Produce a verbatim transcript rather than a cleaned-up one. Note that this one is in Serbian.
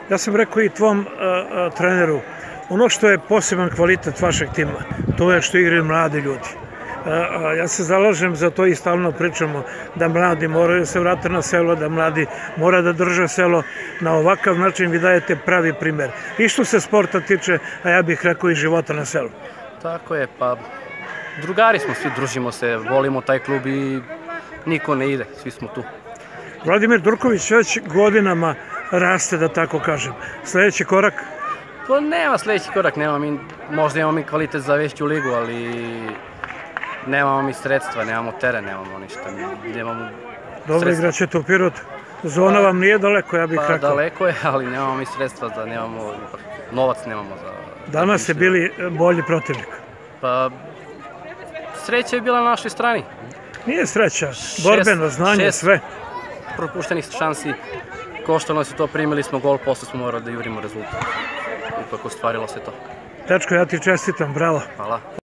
Ja sam rekao i tvom treneru, ono što je poseban kvalitet vašeg tima, to je što igraju mladi ljudi. Ja se zalažem za to i stalno pričamo da mladi moraju da se vrate na selo, da mladi mora da drže selo. Na ovakav način vi dajete pravi primer. I što se sporta tiče, a ja bih rekao i života na selu. Tako je, pa drugari smo, svi družimo se, volimo taj klub i niko ne ide, svi smo tu. Vladimir Durković već godinama raste, da tako kažem. Sljedeći korak? Pa nema sljedeći korak, možda imamo mi kvalitet za veću ligu, ali nemamo mi sredstva, nemamo teren, nemamo ništa, nemamo sredstva. Dobro, igraćete u Pirotu. Zona vam nije daleko, ja bih rekao. Pa daleko je, ali nemamo mi sredstva, nemamo, novac nemamo za... Danas ste bili bolji protivnik. Pa sreća je bila na našoj strani. Nije sreća, borbeno, znanje, sve. Šest propuštenih šansi, koštano se to, primili smo gol, posle smo morali da jurimo rezultat. Ipak ostvarilo se to. Dečko, ja ti čestitam, bravo. Hvala.